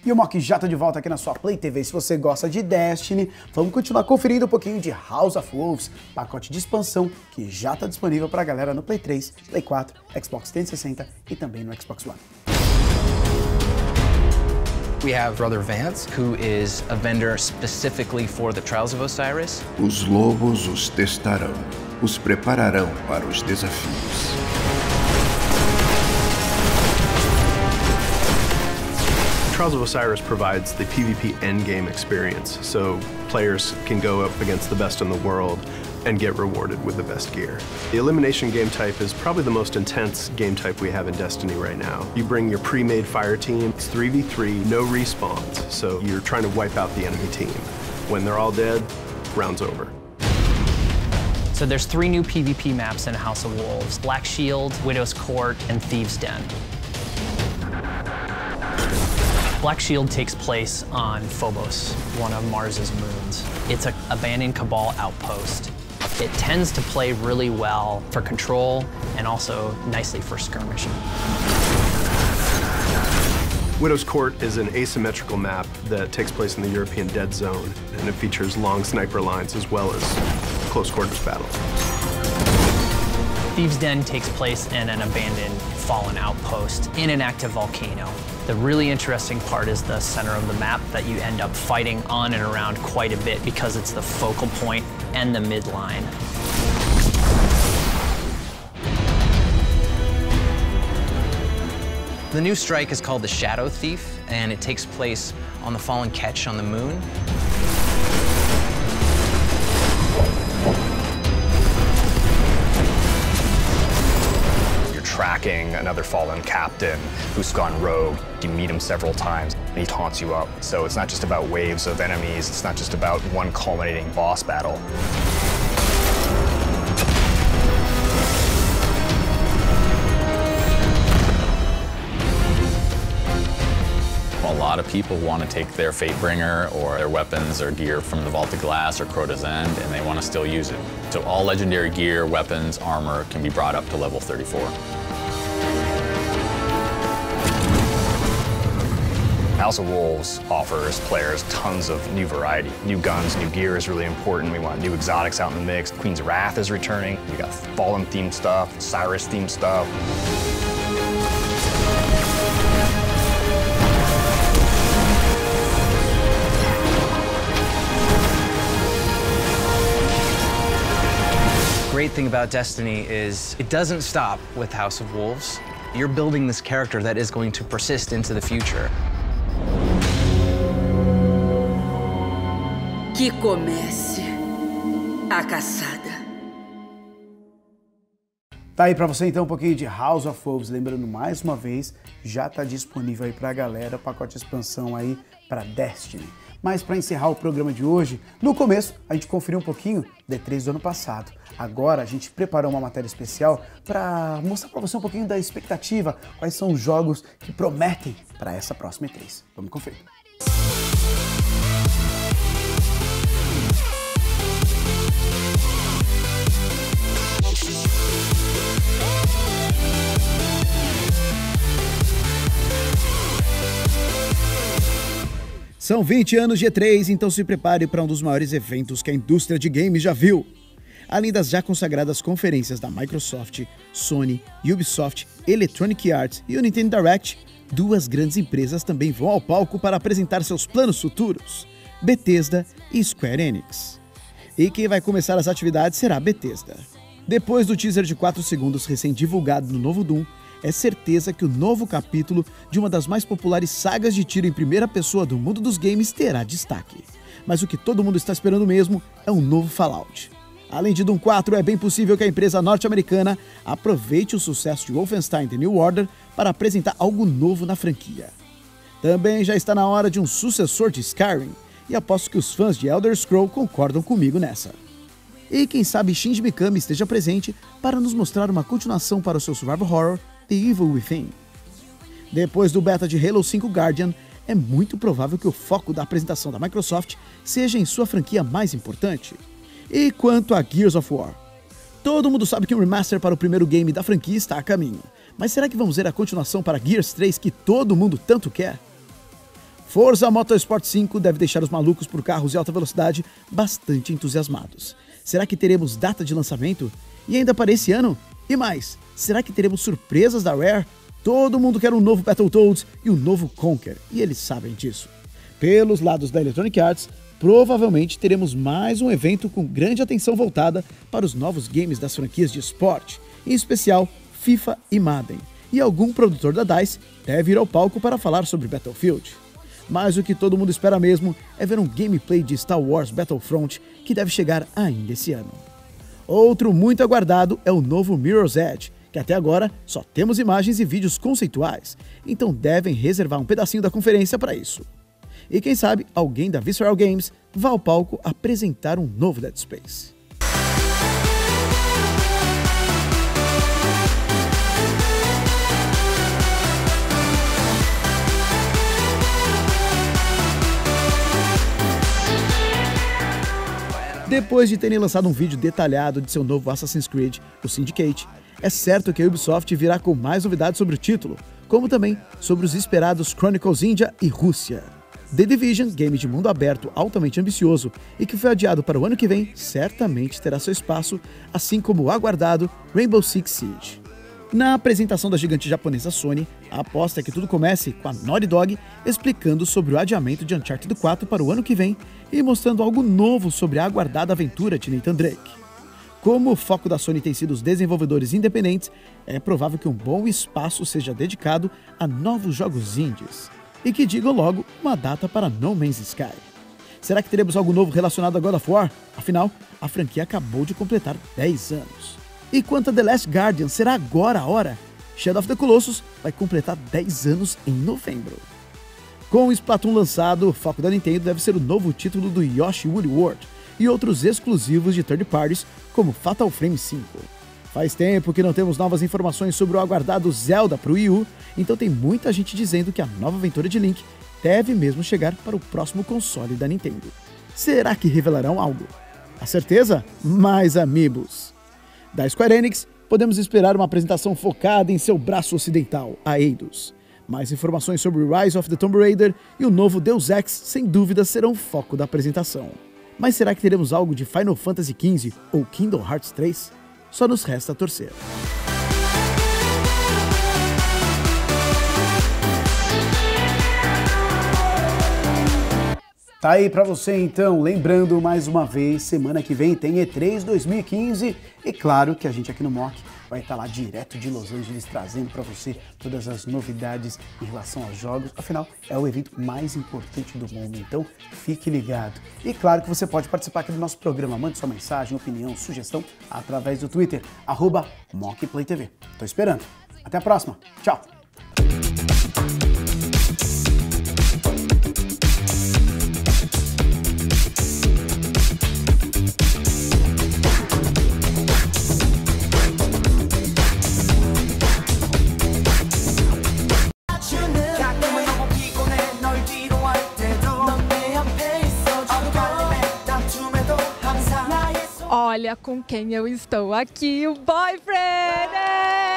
E o Mock já tá de volta aqui na sua Play TV. Se você gosta de Destiny, vamos continuar conferindo um pouquinho de House of Wolves, pacote de expansão que já tá disponível pra galera no Play 3, Play 4, Xbox 360 e também no Xbox One. We have Brother Vance, who is a vendor specifically for the Trials of Osiris. Os lobos os testarão, os prepararão para os desafios. Trials of Osiris provides the PvP endgame experience, so players can go up against the best in the world and get rewarded with the best gear. The elimination game type is probably the most intense game type we have in Destiny right now. You bring your pre-made fire team, it's 3v3, no respawns, so you're trying to wipe out the enemy team. When they're all dead, round's over. So there's 3 new PvP maps in House of Wolves: Black Shield, Widow's Court, and Thieves' Den. Black Shield takes place on Phobos, one of Mars's moons. It's an abandoned Cabal outpost. It tends to play really well for control and also nicely for skirmishing. Widow's Court is an asymmetrical map that takes place in the European Dead Zone, and it features long sniper lines as well as close quarters battle. Thieves' Den takes place in an abandoned fallen outpost in an active volcano. The really interesting part is the center of the map that you end up fighting on and around quite a bit because it's the focal point and the midline. The new strike is called the Shadow Thief, and it takes place on the fallen Ketch on the moon. Tracking another fallen captain who's gone rogue. You meet him several times, and he taunts you up. So it's not just about waves of enemies, it's not just about one culminating boss battle. A lot of people want to take their Fatebringer or their weapons or gear from the Vault of Glass or Crota's End, and they want to still use it. So all legendary gear, weapons, armor can be brought up to level 34. House of Wolves offers players tons of new variety. New guns, new gear is really important. We want new exotics out in the mix. Queen's Wrath is returning. We got Fallen themed stuff, Cyrus themed stuff. Great thing about Destiny is it doesn't stop with House of Wolves. You're building this character that is going to persist into the future. Que comece a caçada. Tá aí pra você então um pouquinho de House of Wolves, lembrando mais uma vez, já tá disponível aí pra galera o pacote de expansão aí pra Destiny. Mas para encerrar o programa de hoje, no começo a gente conferiu um pouquinho da E3 do ano passado. Agora a gente preparou uma matéria especial para mostrar para você um pouquinho da expectativa, quais são os jogos que prometem para essa próxima E3. Vamos conferir. São 20 anos de E3, então se prepare para um dos maiores eventos que a indústria de games já viu. Além das já consagradas conferências da Microsoft, Sony, Ubisoft, Electronic Arts e o Nintendo Direct, 2 grandes empresas também vão ao palco para apresentar seus planos futuros: Bethesda e Square Enix. E quem vai começar as atividades será a Bethesda. Depois do teaser de 4 segundos recém-divulgado no novo Doom, é certeza que o novo capítulo de uma das mais populares sagas de tiro em primeira pessoa do mundo dos games terá destaque. Mas o que todo mundo está esperando mesmo é um novo Fallout. Além de Doom 4, é bem possível que a empresa norte-americana aproveite o sucesso de Wolfenstein The New Order para apresentar algo novo na franquia. Também já está na hora de um sucessor de Skyrim, e aposto que os fãs de Elder Scrolls concordam comigo nessa. E quem sabe Shinji Mikami esteja presente para nos mostrar uma continuação para o seu survival horror The Evil Within. Depois do beta de Halo 5 Guardian, é muito provável que o foco da apresentação da Microsoft seja em sua franquia mais importante. E quanto a Gears of War? Todo mundo sabe que um remaster para o primeiro game da franquia está a caminho, mas será que vamos ver a continuação para Gears 3 que todo mundo tanto quer? Forza Motorsport 5 deve deixar os malucos por carros de alta velocidade bastante entusiasmados. Será que teremos data de lançamento? E ainda para esse ano? E mais, será que teremos surpresas da Rare? Todo mundo quer um novo Battletoads e um novo Conker, e eles sabem disso. Pelos lados da Electronic Arts, provavelmente teremos mais um evento com grande atenção voltada para os novos games das franquias de esporte, em especial FIFA e Madden. E algum produtor da DICE deve ir ao palco para falar sobre Battlefield. Mas o que todo mundo espera mesmo é ver um gameplay de Star Wars Battlefront que deve chegar ainda esse ano. Outro muito aguardado é o novo Mirror's Edge, que até agora só temos imagens e vídeos conceituais, então devem reservar um pedacinho da conferência para isso. E quem sabe alguém da Visceral Games vá ao palco apresentar um novo Dead Space. Depois de terem lançado um vídeo detalhado de seu novo Assassin's Creed, o Syndicate, é certo que a Ubisoft virá com mais novidades sobre o título, como também sobre os esperados Chronicles Índia e Rússia. The Division, game de mundo aberto altamente ambicioso e que foi adiado para o ano que vem, certamente terá seu espaço, assim como o aguardado Rainbow Six Siege. Na apresentação da gigante japonesa Sony, a aposta é que tudo comece com a Naughty Dog explicando sobre o adiamento de Uncharted 4 para o ano que vem e mostrando algo novo sobre a aguardada aventura de Nathan Drake. Como o foco da Sony tem sido os desenvolvedores independentes, é provável que um bom espaço seja dedicado a novos jogos indies. E que digam logo uma data para No Man's Sky. Será que teremos algo novo relacionado a God of War? Afinal, a franquia acabou de completar 10 anos. E quanto a The Last Guardian, será agora a hora? Shadow of the Colossus vai completar 10 anos em novembro. Com o Splatoon lançado, o foco da Nintendo deve ser o novo título do Yoshi Woolly World e outros exclusivos de third parties, como Fatal Frame 5. Faz tempo que não temos novas informações sobre o aguardado Zelda para o Wii U, então tem muita gente dizendo que a nova aventura de Link deve mesmo chegar para o próximo console da Nintendo. Será que revelarão algo? A certeza? Mais Amiibos. Da Square Enix, podemos esperar uma apresentação focada em seu braço ocidental, a Eidos. Mais informações sobre Rise of the Tomb Raider e o novo Deus Ex, sem dúvida, serão o foco da apresentação. Mas será que teremos algo de Final Fantasy XV ou Kingdom Hearts 3? Só nos resta torcer. Tá aí pra você então, lembrando mais uma vez, semana que vem tem E3 2015 e claro que a gente aqui no Mock vai estar lá direto de Los Angeles trazendo pra você todas as novidades em relação aos jogos, afinal é o evento mais importante do mundo, então fique ligado. E claro que você pode participar aqui do nosso programa, mande sua mensagem, opinião, sugestão através do Twitter, @MockPlayTV. Tô esperando, até a próxima, tchau! Olha com quem eu estou aqui, o boyfriend!